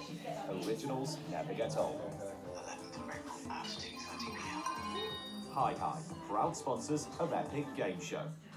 Originals never get old. 11th of April at 2:30 p.m. Hi Hi, proud sponsors of Epic Game Show.